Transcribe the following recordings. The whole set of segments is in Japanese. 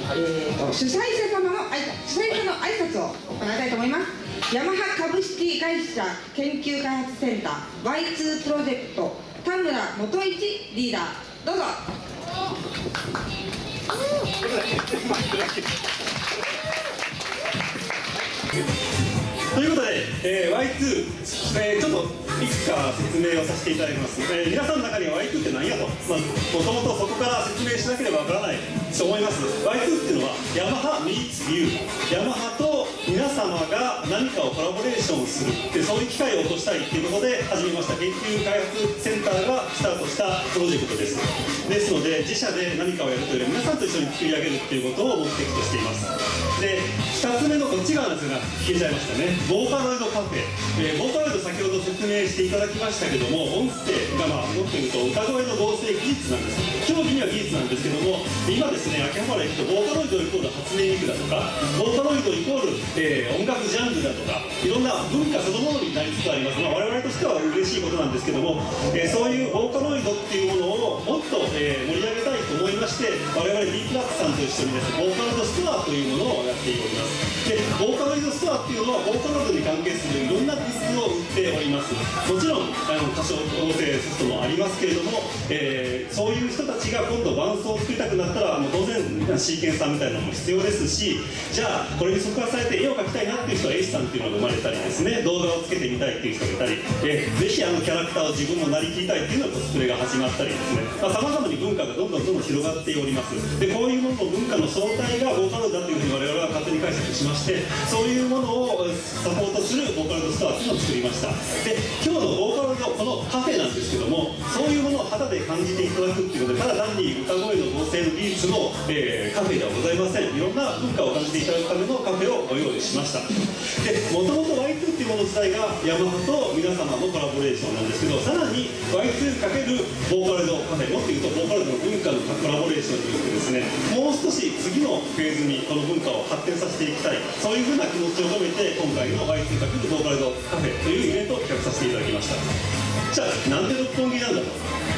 主催者様の挨拶を行いたいと思います。ヤマハ株式会社研究開発センター Y2 プロジェクト田村元一リーダー、どうぞ。 ということで、Y2、ちょっといくつか説明をさせていただきます。皆さんの中には Y2 って何やと、もともとそこから説明しなければわからないと思います。Y2 っていうのはヤマハ meets you、 ヤマハと皆様が何かをコラボレーションするで、そういう機会を起こしたいということで始めました研究開発センターがスタートしたプロジェクトです。ですので自社で何かをやるというより皆さんと一緒に作り上げるということを目的としています。で、2つ目のこっち側のやつが消えちゃいましたね。ボーカロイドカフェ、ボーカロイド先ほど説明していただきましたけども、音声がもっと言うと歌声の合成技術なんです。競技には技術なんですけども、今ですね、秋葉原行くとボーカロイドイコール初音ミクだとか、ボーカロイドイコール、音楽ジャンルだとか、いろんな文化そのものになりつつあります。我々としては嬉しいことなんですけども、そういうボーカロイドっていうものをもっと、盛り上げたいと思いまして、我々 D プラッツさんと一緒にですね、ボーカロイドストアというものをやっております。で、ボーカロイドストアっていうのはボーカロイドに関係するいろんなグッズを売っております。もちろん多少合成ソフトもありますけれども、そういう人たちが今度伴奏を作りたくなったらもう当然シーケンサーみたいなのも必要ですし、じゃあこれに即話されて絵を描きたいなっていう人は絵師さんっていうのが生まれたりですね、動画をつけてみたいっていう人がいたり、ぜひキャラクターを自分もなりきりたいっていうのはコスプレが始まったりですね、さまざまに文化がどんどん広がっております。で、こういうものの文化の総体がボーカロイドだというふうに我々は勝手に解釈しまして、そういうものをサポートするボーカロイドストアっていうのを作りました。で、今日のボーカロイドこのカフェなんですけども、そういうものを肌で感じていただくっていうことで、ただ単に歌声の合成の技術の、カフェではございません。いろんな文化を感じていただくためのカフェをご用意しました。で、もともと Y2 っていうもの自体がヤマハと皆様のコラボレーションなんですけど、さらに Y2× ボーカロイドカフェ、もっと言うとボーカロイドの文化のコラボレーションによってですね、もう少し次のフェーズにこの文化を発展させていきたい、そういうふうな気持ちを込めて今回の Y2× ボーカロイドカフェというイベントを企画させていただきました。じゃあなんで六本木なんだと。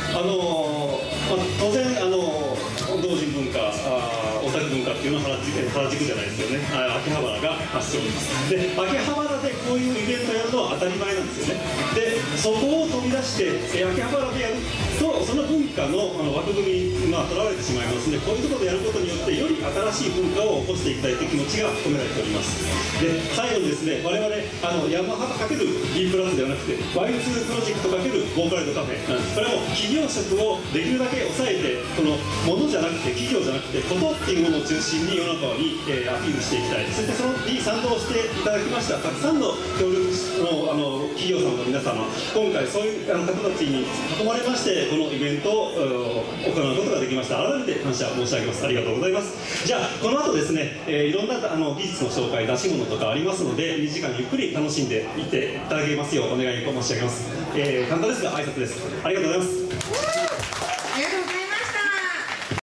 当然同人文化、オタク文化っていうのは原宿じゃないですよね、秋葉原が発祥です。で、秋葉原でこういうイベントやるのは当たり前なんですよね。で、そこを飛び出して、秋葉原でやるとその文化の枠組みにとらわれてしまいますので、こういうところでやることによってより新しい文化を起こしていきたいという気持ちが込められております。で、最後にですね、我々ヤマハ×B プラスではなくて Y2 プロジェクト×ボーカロイドカフェなんです。これはもう企業色をできるだけ抑えて、このものじゃなくて企業じゃなくてことっていうものを中心に世の中に、アピールしていきたい。そしてそのに賛同していただきましたたくさんの協力の企業様の皆様、今回そういう方たちに囲まれましてこのイベントを行うことができました。改めて感謝申し上げます。ありがとうございます。じゃあこの後ですね、いろんな技術の紹介、出し物とかありますので、2時間ゆっくり楽しんでいっていただけますようお願い申し上げます。簡単ですが挨拶です。ありがとうございます。